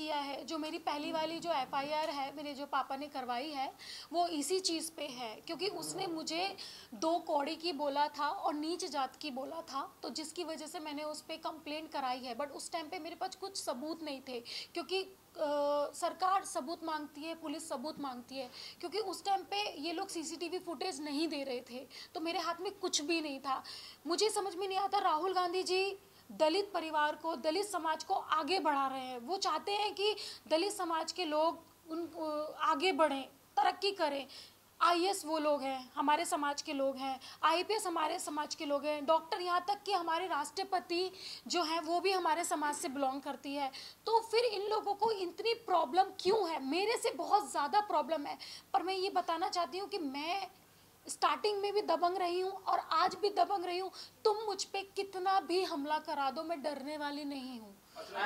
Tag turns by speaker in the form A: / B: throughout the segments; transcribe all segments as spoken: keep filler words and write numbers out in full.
A: किया है, जो मेरी पहली वाली जो एफ आई आर है मेरे जो पापा ने करवाई है वो इसी चीज़ पे है, क्योंकि उसने मुझे दो कौड़ी की बोला था और नीच जात की बोला था, तो जिसकी वजह से मैंने उस पर कंप्लेंट कराई है। बट उस टाइम पे मेरे पास कुछ सबूत नहीं थे, क्योंकि आ, सरकार सबूत मांगती है, पुलिस सबूत मांगती है, क्योंकि उस टाइम पे ये लोग सीसीटीवी फुटेज नहीं दे रहे थे, तो मेरे हाथ में कुछ भी नहीं था। मुझे समझ में नहीं आता, राहुल गांधी जी दलित परिवार को, दलित समाज को आगे बढ़ा रहे हैं। वो चाहते हैं कि दलित समाज के लोग उन आगे बढ़ें, तरक्की करें। आई ए एस वो लोग हैं, हमारे समाज के लोग हैं, आई पी एस हमारे समाज के लोग हैं, डॉक्टर, यहाँ तक कि हमारे राष्ट्रपति जो हैं वो भी हमारे समाज से बिलोंग करती है। तो फिर इन लोगों को इतनी प्रॉब्लम क्यों है? मेरे से बहुत ज़्यादा प्रॉब्लम है। पर मैं ये बताना चाहती हूँ कि मैं स्टार्टिंग में भी दबंग रही हूँ और आज भी दबंग रही हूँ। तुम मुझ पे कितना भी हमला करा दो, मैं डरने वाली नहीं हूँ।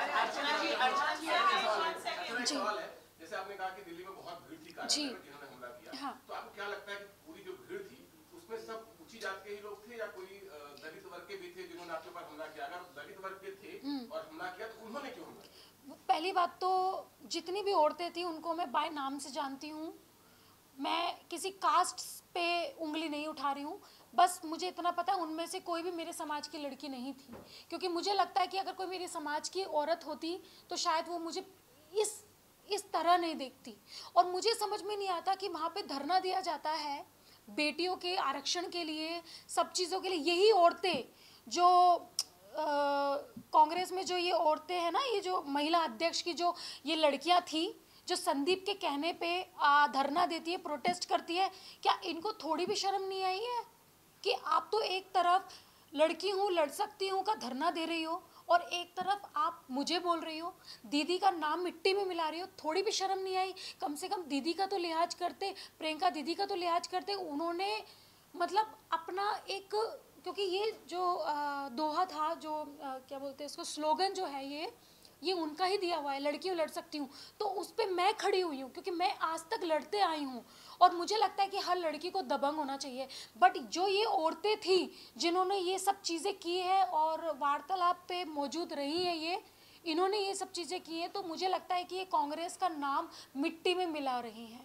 A: जी,
B: जैसे आपने कहा कि दिल्ली में बहुत भीड़ थी कार्यालय में जिन्होंने हमला किया,
A: हाँ।
B: तो आपको क्या लगता है कि पूरी जो भीड़ थी उसमें सब ऊंची जात के ही लोग थे या कोई दलित वर्ग के भी थे जिन्होंने आपके ऊपर हमला किया? अगर दलित वर्ग के थे और हमला किया तो उन्होंने क्यों हमला किया?
A: पहली बात तो जितनी भी औरतें थी उनको मैं बाय नाम से जानती हूँ। मैं किसी कास्ट पे उंगली नहीं उठा रही हूँ, बस मुझे इतना पता है उनमें से कोई भी मेरे समाज की लड़की नहीं थी, क्योंकि मुझे लगता है कि अगर कोई मेरे समाज की औरत होती तो शायद वो मुझे इस इस तरह नहीं देखती। और मुझे समझ में नहीं आता कि वहाँ पे धरना दिया जाता है बेटियों के आरक्षण के लिए, सब चीज़ों के लिए। यही औरतें जो कांग्रेस में जो ये औरतें हैं ना, ये जो महिला अध्यक्ष की जो ये लड़कियां थी जो संदीप के कहने पे आ, धरना देती है, प्रोटेस्ट करती है, क्या इनको थोड़ी भी शर्म नहीं आई है कि आप तो एक तरफ लड़की हूँ, लड़ सकती हूँ का धरना दे रही हो और एक तरफ आप मुझे बोल रही हो, दीदी का नाम मिट्टी में मिला रही हो? थोड़ी भी शर्म नहीं आई? कम से कम दीदी का तो लिहाज करते, प्रियंका दीदी का तो लिहाज करते। उन्होंने मतलब अपना एक, क्योंकि ये जो आ, दोहा था, जो आ, क्या बोलते हैं इसको, स्लोगन जो है, ये ये उनका ही दिया हुआ है, लड़कियों लड़ सकती हूँ, तो उस पर मैं खड़ी हुई हूँ, क्योंकि मैं आज तक लड़ते आई हूँ और मुझे लगता है कि हर लड़की को दबंग होना चाहिए। बट जो ये औरतें थी जिन्होंने ये सब चीज़ें की है और वार्तालाप पे मौजूद रही है, ये इन्होंने ये सब चीज़ें की हैं, तो मुझे लगता है कि ये कांग्रेस का नाम मिट्टी में मिला रही हैं।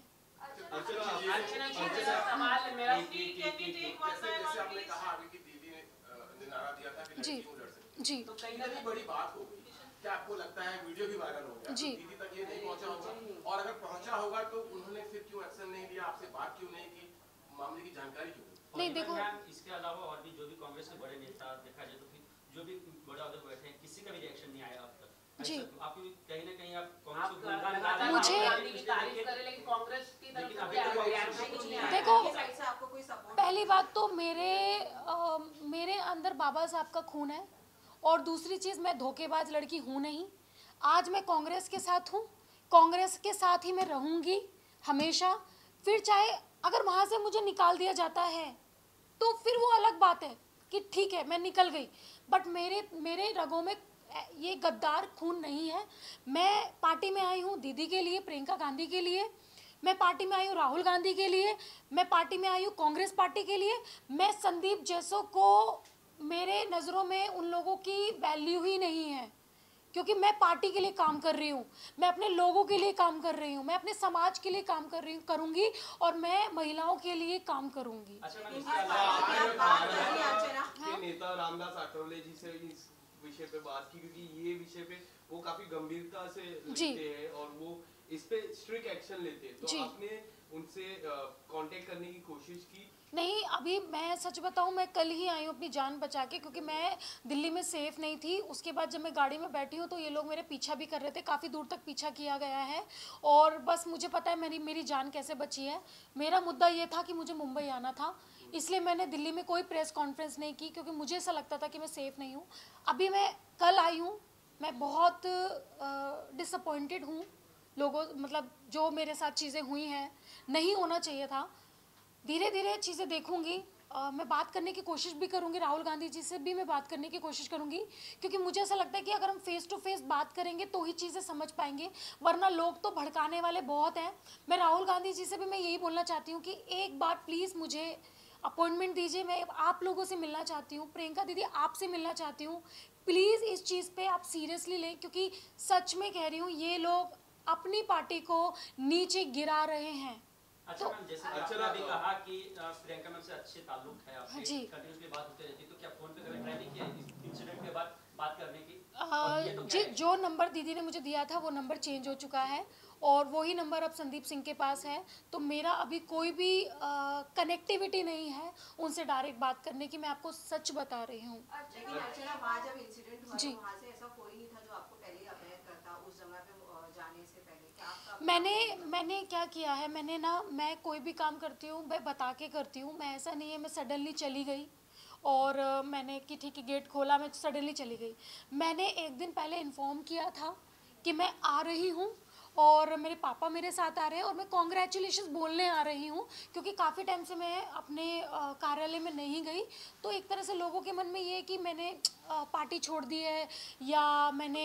A: जी जी,
B: तो कहीं ना कहीं बड़ी बात हो गई, क्या आपको लगता है वीडियो भी वायरल हो गया,
A: जी,
B: दीदी तक ये नहीं पहुंचा होगा? और अगर पहुंचा होगा तो उन्होंने फिर क्यों एक्शन नहीं लिया, आपसे बात क्यों नहीं की, मामले की जानकारी क्यों
A: नहीं? देखो,
C: इसके अलावा और भी जो भी कांग्रेस के बड़े नेता देखा जाए तो फिर जो भी बड़े अहदे पर बैठे हैं, किसी का भी रिएक्शन नहीं आया अब तक।
A: जी,
C: आपको कहीं ना कहीं आप कांग्रेस को गुणगान गा रहे हैं,
A: मुझे
D: तारीफ कर रहे, लेकिन कांग्रेस की तरफ से रिएक्शन नहीं आया।
A: देखो,
D: आपको कोई सपोर्ट?
A: पहली बात तो मेरे आ, मेरे अंदर बाबा साहब का खून है, और दूसरी चीज़, मैं धोखेबाज लड़की हूँ नहीं। आज मैं कांग्रेस के साथ हूँ, कांग्रेस के साथ ही मैं रहूँगी हमेशा। फिर चाहे अगर वहाँ से मुझे निकाल दिया जाता है तो फिर वो अलग बात है कि ठीक है मैं निकल गई, बट मेरे मेरे रगों में ये गद्दार खून नहीं है। मैं पार्टी में आई हूँ दीदी के लिए, प्रियंका गांधी के लिए, मैं पार्टी में आई हूँ राहुल गांधी के लिए, मैं पार्टी में आई हूँ कांग्रेस पार्टी के लिए। मैं संदीप जैसों को, मेरे नज़रों में उन लोगों की वैल्यू ही नहीं है, क्योंकि मैं पार्टी के लिए काम कर रही हूँ, मैं अपने लोगों के लिए काम कर रही हूँ, मैं अपने समाज के लिए काम कर रही हूँ, करूँगी, और मैं महिलाओं के लिए काम करूँगी।
E: नेता रामदास आठवले जी से इस विषय पे बात की, क्योंकि ये विषय पे वो काफी गंभीरता से लेते हैं और वो इस पे स्ट्रिक्ट एक्शन लेते हैं, तो आपने उनसे कांटेक्ट करने की कोशिश की?
A: नहीं, अभी मैं सच बताऊं, मैं कल ही आई हूँ अपनी जान बचा के, क्योंकि मैं दिल्ली में सेफ़ नहीं थी। उसके बाद जब मैं गाड़ी में बैठी हूँ तो ये लोग मेरे पीछा भी कर रहे थे, काफ़ी दूर तक पीछा किया गया है, और बस मुझे पता है मेरी मेरी जान कैसे बची है। मेरा मुद्दा ये था कि मुझे मुंबई आना था, इसलिए मैंने दिल्ली में कोई प्रेस कॉन्फ्रेंस नहीं की, क्योंकि मुझे ऐसा लगता था कि मैं सेफ़ नहीं हूँ। अभी मैं कल आई हूँ, मैं बहुत डिसअपॉइंटेड हूँ लोगों, मतलब जो मेरे साथ चीज़ें हुई हैं, नहीं होना चाहिए था। धीरे धीरे चीज़ें देखूंगी, आ, मैं बात करने की कोशिश भी करूंगी, राहुल गांधी जी से भी मैं बात करने की कोशिश करूंगी, क्योंकि मुझे ऐसा लगता है कि अगर हम फेस टू फेस बात करेंगे तो ही चीज़ें समझ पाएंगे, वरना लोग तो भड़काने वाले बहुत हैं। मैं राहुल गांधी जी से भी मैं यही बोलना चाहती हूँ कि एक बार प्लीज़ मुझे अपॉइंटमेंट दीजिए, मैं आप लोगों से मिलना चाहती हूँ, प्रियंका दीदी आपसे मिलना चाहती हूँ, प्लीज़ इस चीज़ पे आप सीरियसली लें, क्योंकि सच में कह रही हूँ ये लोग अपनी पार्टी को नीचे गिरा रहे हैं।
C: अच्छा
A: तो
C: मैम, जैसे
E: अच्छा
C: आपने अभी
E: ना-
C: कहा कि अ, प्रियंका मैम से अच्छे ताल्लुक है आपके,
A: जी।
C: कंटिन्यूसली बात होती रहती है, तो क्या फोन पे कभी ट्राई नहीं किया इस इंसिडेंट के बाद बात करने की?
A: अ,
C: और ये तो क्या
A: जी,
C: है?
A: जो नंबर दीदी ने मुझे दिया था वो नंबर चेंज हो चुका है और वही नंबर अब संदीप सिंह के पास है। तो मेरा अभी कोई भी कनेक्टिविटी नहीं है उनसे डायरेक्ट बात करने की, मैं आपको सच बता रही हूँ।
F: लेकिन अर्चना, वहाँ जब इंसिडेंट हुआ
A: जी।
F: तो वहाँ से ऐसा कोई नहीं था जो आपको पहले अवेयर करता उस जगह पे अ, जाने से पहले? क्या आपका
A: मैंने मैंने क्या किया है, मैंने ना, मैं कोई भी काम करती हूँ मैं बता के करती हूँ। मैं ऐसा नहीं है मैं सडनली चली गई और अ, मैंने कि ठीक है गेट खोला, मैं सडनली चली गई। मैंने एक दिन पहले इन्फॉर्म किया था कि मैं आ रही हूँ और मेरे पापा मेरे साथ आ रहे हैं और मैं कॉन्ग्रेचुलेशन बोलने आ रही हूँ, क्योंकि काफ़ी टाइम से मैं अपने अ, कार्यालय में नहीं गई। तो एक तरह से लोगों के मन में ये है कि मैंने अ, पार्टी छोड़ दी है या मैंने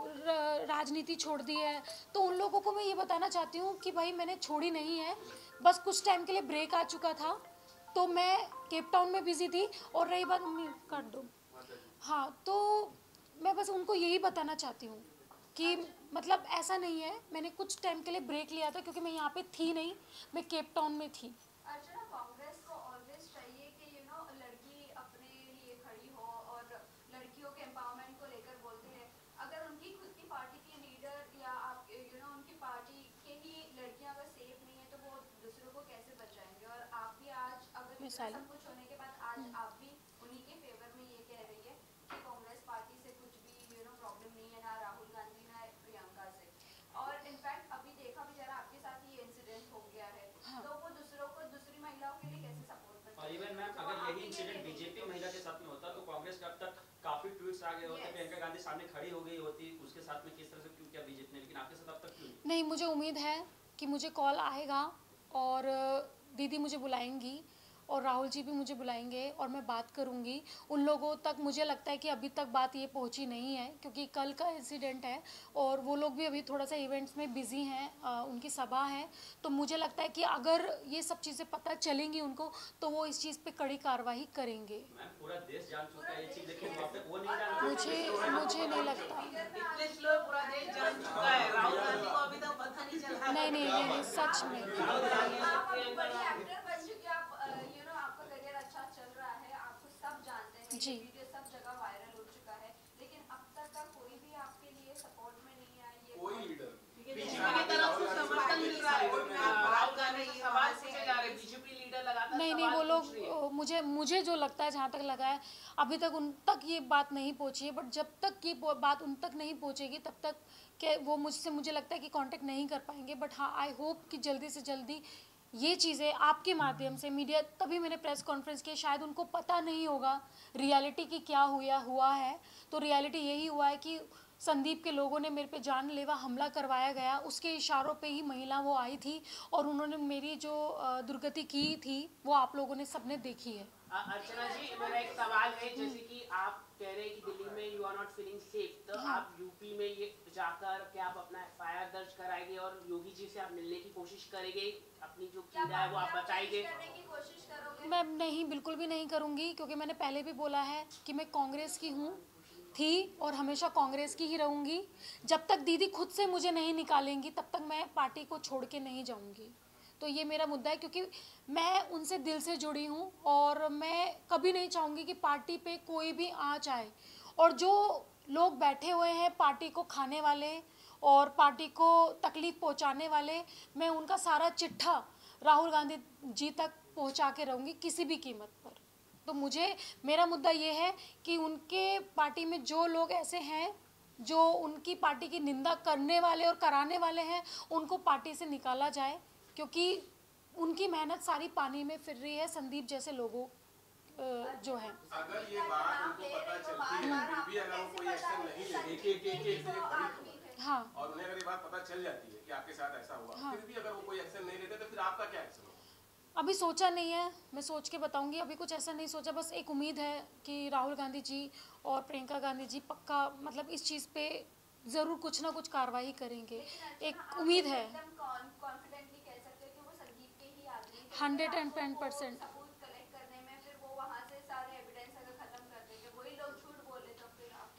A: र- राजनीति छोड़ दी है। तो उन लोगों को मैं ये बताना चाहती हूँ कि भाई मैंने छोड़ी नहीं है, बस कुछ टाइम के लिए ब्रेक आ चुका था। तो मैं केप टाउन में बिजी थी। और रही बात, मम्मी काट दो, हाँ, तो मैं बस उनको यही बताना चाहती हूँ कि मतलब ऐसा नहीं है, मैंने कुछ टाइम के लिए ब्रेक लिया था क्योंकि मैं यहाँ पे थी नहीं, मैं केप टाउन में थी।
G: अर्चना, कांग्रेस को ऑलवेज चाहिए कि यू नो लड़की अपने लिए खड़ी हो और लड़कियों के एम्पावरमेंट को लेकर बोलते हैं। अगर उनकी खुद की पार्टी के लीडर या आप यू नो उनकी पार्टी के ही लड़कियां अगर सेफ नहीं है तो वो दूसरों को कैसे बचाएंगे? और आप भी आज अगर इतना
A: मिसाल।
G: सब कुछ होने के बाद आज आप भी उन्हीं के फेवर में ये कह रही है कि कांग्रेस पार्टी से कुछ भी यू नो प्रॉब्लम नहीं है, ना राहुल गांधी ना प्रियंका से। और इनफैक्ट अभी देखा भी जरा आपके साथ ये इंसिडेंट हो गया है, तो वो दूसरों को दूसरी महिलाओं के लिए कैसे सपोर्ट करते
C: और
G: हैं?
C: इवन मैम,
G: तो
C: अगर
G: आप
C: यही
G: ही
C: इंसिडेंट
G: ये
C: बीजेपी महिला के साथ में होता तो कांग्रेस का अब तक काफी ट्वीट्स आ गए होते,
G: Yes.
C: प्रियंका गांधी सामने खड़ी हो गई होती, उसके साथ में किस तरह से क्यों किया बीजेपी ने, लेकिन आपके साथ अब तक क्यों नहीं?
A: नहीं, मुझे उम्मीद है कि मुझे कॉल आएगा और दीदी मुझे बुलाएंगी और राहुल जी भी मुझे बुलाएंगे और मैं बात करूंगी उन लोगों तक। मुझे लगता है कि अभी तक बात ये पहुंची नहीं है क्योंकि कल का इंसिडेंट है और वो लोग भी अभी थोड़ा सा इवेंट्स में बिजी हैं, अ, उनकी सभा है। तो मुझे लगता है कि अगर ये सब चीज़ें पता चलेंगी उनको तो वो इस चीज़ पे कड़ी कार्रवाई करेंगे।
C: मैम, पूरा देश जान चुका है ये चीज, लेकिन वहाँ पे वो नहीं जानते।
A: मुझे मुझे नहीं लगता।
D: इतने स्लो पूरा देश जान चुका है, राहुल गांधी को अभी तक पता नहीं चला।
A: नहीं नहीं नहीं, नहीं सच में।
D: राहुल गांधी और
G: आप अभी
D: प्रियंका
G: बड़ी
D: गांधी।
G: एक्टर बन चुके, आप यू नो आपका करियर अच्छा चल रहा है, आपको सब जानते हैं,
A: जी।
G: ये वीडियो सब जगह वायरल हो चुका है, लेकिन अब तक का कोई भी आपके लिए सपोर्ट में नहीं आया। ये
B: कोई लीडर
D: बीजेपी की तरफ से समर्थन मिल रहा है, राहुल गांधी से सवाल पूछे जा रहे हैं, बीजेपी लीडर लगातार
A: नहीं नहीं,
D: सवाल
A: वो लोग
D: पूछ रही है।
A: अ, मुझे मुझे जो लगता है, जहाँ तक लगा है अभी तक उन तक ये बात नहीं पहुँची है। बट जब तक ये बो- बात उन तक नहीं पहुँचेगी तब तक के वो मुझसे मुझे लगता है कि कांटेक्ट नहीं कर पाएंगे। बट हाँ, आई होप कि जल्दी से जल्दी ये चीज़ें आपके माध्यम से मीडिया, तभी मैंने प्रेस कॉन्फ्रेंस की, शायद उनको पता नहीं होगा रियलिटी की क्या हुआ हुआ है। तो रियलिटी यही हुआ है कि संदीप के लोगों ने मेरे पे जानलेवा हमला करवाया गया, उसके इशारों पे ही महिला वो आई थी और उन्होंने मेरी जो अ, दुर्गति की थी वो आप लोगों ने सबने देखी है।
D: अ- अर्चना जी, मेरा एक सवाल है, जैसे कि आप कह रहे हैं कि दिल्ली में you are not feeling safe, तो
A: हाँ।
D: आप यूपी में ये जाकर क्या आप अपना एफ आई आर दर्ज कराएंगे और योगी जी से आप मिलने की कोशिश करेंगे, अपनी जो
G: क्या
D: पीड़ा है वो आप
G: आप
D: बताएंगे?
G: चेंज करने की कोशिश करोगे?
A: मैं नहीं, बिल्कुल भी नहीं करूँगी, क्योंकि मैंने पहले भी बोला है कि मैं कांग्रेस की हूँ, थी और हमेशा कांग्रेस की ही रहूँगी। जब तक दीदी खुद से मुझे नहीं निकालेंगी तब तक मैं पार्टी को छोड़ के नहीं जाऊँगी। तो ये मेरा मुद्दा है, क्योंकि मैं उनसे दिल से जुड़ी हूँ और मैं कभी नहीं चाहूँगी कि पार्टी पे कोई भी आँच आए। और जो लोग बैठे हुए हैं पार्टी को खाने वाले और पार्टी को तकलीफ पहुँचाने वाले, मैं उनका सारा चिट्ठा राहुल गांधी जी तक पहुँचा के रहूँगी किसी भी कीमत पर। तो मुझे, मेरा मुद्दा ये है कि उनके पार्टी में जो लोग ऐसे हैं जो उनकी पार्टी की निंदा करने वाले और कराने वाले हैं, उनको पार्टी से निकाला जाए, क्योंकि उनकी मेहनत सारी पानी में फिर रही है संदीप जैसे लोगों अ, जो हैं।
B: अगर ये बात उनको पता चलती है फिर भी अगर वो कोई एक्शन नहीं लेते, एक एक एक एक एक बड़ी खबर,
A: हाँ
B: और उन्हें अगर ये बात पता चल जाती है कि आपके साथ ऐसा हुआ,
A: हाँ।
B: फिर भी अगर वो कोई एक्शन नहीं लेते तो फिर आपका क्या एक्शन होगा?
A: अभी सोचा नहीं है, मैं सोच के बताऊंगी। अभी कुछ ऐसा नहीं सोचा, बस एक उम्मीद है कि राहुल गांधी जी और प्रियंका गांधी जी पक्का मतलब इस चीज़ पे ज़रूर कुछ ना कुछ कार्रवाई करेंगे, एक उम्मीद है।
G: कॉन्फिडेंटली कह सकते हैं कि वो संदीप के ही आदमी थे।
A: हंड्रेड एंड
G: आपको
A: टेन
G: वो
A: परसेंट।
G: सबूत कलेक्ट करने में फिर वो वहाँ से सारे एविडेंस अगर खत्म कर देंगे, वही लोग झूठ बोले तो फिर आप क्या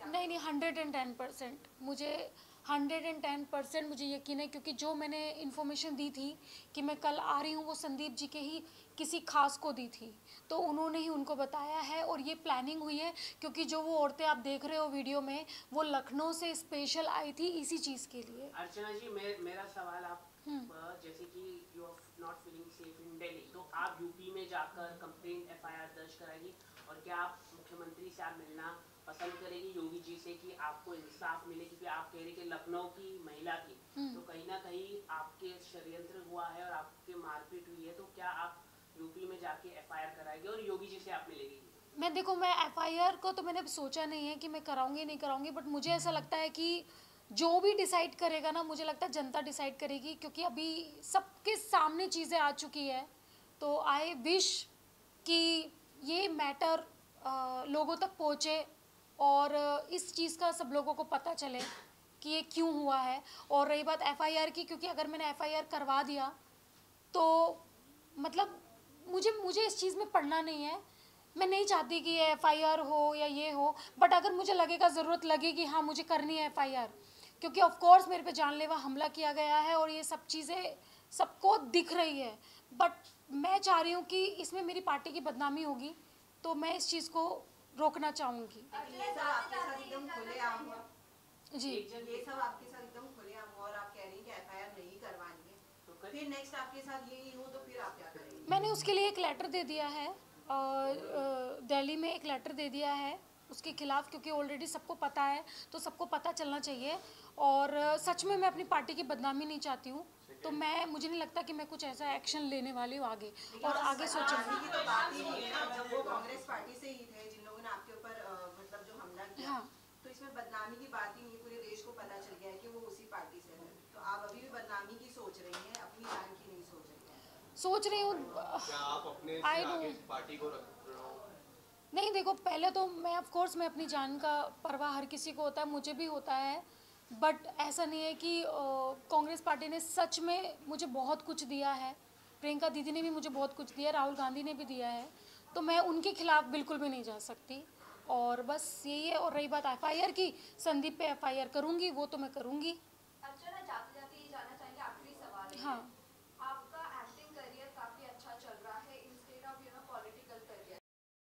F: क्या?
A: नहीं नहीं, हंड्रेड एंड टेन परसेंट मुझे हंड्रेड एंड टेन परसेंट मुझे यकीन है, क्योंकि जो मैंने इन्फॉर्मेशन दी थी कि मैं कल आ रही हूँ वो संदीप जी के ही किसी खास को दी थी, तो उन्होंने ही उनको बताया है और ये प्लानिंग हुई है, क्योंकि जो वो औरतें आप देख रहे हो वीडियो में वो लखनऊ से स्पेशल आई थी इसी चीज़ के लिए।
D: अर्चना जी, मे, मेरा सवाल आप अ, जैसे कि you are not feeling safe in Delhi, तो आप यूपी में जाकर कंप्लेंट एफआईआर दर्ज कराएगी, और क्या आप मुख्यमंत्री से आप मिलना पसंद करेगी योगी जी से कि आपको इंसाफ मिले, क्योंकि आप कह रही कि लखनऊ की महिला थी, तो कहीं ना कहीं आपके षड्यंत्र हुआ है और आपके मारपीट हुई है, तो क्या आप यूपी में जाके एफआईआर कराएगी और योगी जी से आप मिलेगी?
A: मैं देखो, मैं एफआईआर को तो मैंने सोचा नहीं है कि मैं कराऊंगी नहीं कराऊंगी, बट मुझे ऐसा लगता है कि जो भी डिसाइड करेगा ना, मुझे लगता है जनता डिसाइड करेगी, क्योंकि अभी सबके सामने चीज़ें आ चुकी है। तो आई विश कि ये मैटर लोगों तक पहुँचे और इस चीज़ का सब लोगों को पता चले कि ये क्यों हुआ है। और रही बात एफआईआर की, क्योंकि अगर मैंने एफआईआर करवा दिया तो मतलब मुझे मुझे इस चीज़ में पढ़ना नहीं है। मैं नहीं चाहती कि ये एफआईआर हो या ये हो, बट अगर मुझे लगेगा, ज़रूरत लगेगी, हाँ मुझे करनी है एफआईआर, क्योंकि ऑफ कोर्स मेरे पे जानलेवा हमला किया गया है और ये सब चीज़ें सबको दिख रही है। बट मैं चाह रही हूँ कि इसमें मेरी पार्टी की बदनामी होगी, तो मैं इस चीज़ को रोकना चाहूँगी।
F: ये सब आपके साथ एकदम खुलेआम हुआ?
A: जी,
F: ये सब आपके साथ एकदम खुलेआम हुआ और आप कह रही हैं कि एफआईआर नहीं करवानी है, तो फिर नेक्स्ट आपके साथ यही हो तो फिर आप क्या करेंगे?
A: मैंने उसके लिए एक लेटर दे दिया है, दिल्ली में एक लेटर दे दिया है उसके खिलाफ, क्योंकि ऑलरेडी सबको पता है, तो सबको पता चलना चाहिए। और सच में मैं अपनी पार्टी की बदनामी नहीं चाहती हूँ, तो मैं मुझे नहीं लगता कि मैं कुछ ऐसा एक्शन लेने वाली हूँ आगे, और आगे सोचूंगी।
F: की तो बात ही नहीं है, जब वो कांग्रेस पार्टी से ही थे जिन लोगों ने आपके ऊपर अ, मतलब जो हमला किया,
A: हाँ।
F: तो इसमें बदनामी की बात ही नहीं, पूरे देश को पता चल गया है कि वो उसी पार्टी से है। तो आप अभी भी बदनामी की सोच रही हैं, अपनी जान की नहीं सोच रही हैं?
A: सोच रही हूँ।
E: क्या आप अपने से
A: I
E: आगे
A: don't-
E: पार्टी को रख रहे हो?
A: नहीं देखो, पहले तो मैं ऑफ कोर्स मैं अपनी जान का परवाह हर किसी को होता है, मुझे भी होता है, बट ऐसा नहीं है कि कांग्रेस पार्टी ने सच में मुझे बहुत कुछ दिया है। प्रियंका दीदी ने भी मुझे बहुत कुछ दिया, राहुल गांधी ने भी दिया है, तो मैं उनके खिलाफ बिल्कुल भी नहीं जा सकती। और बस यही है। और रही बात एफआईआर की, संदीप पे एफआईआर करूँगी, वो तो मैं करूँगी।
G: अर्चना, जाते जाते ये जानना चाहेंगे, आखिरी सवाल है,
A: हाँ।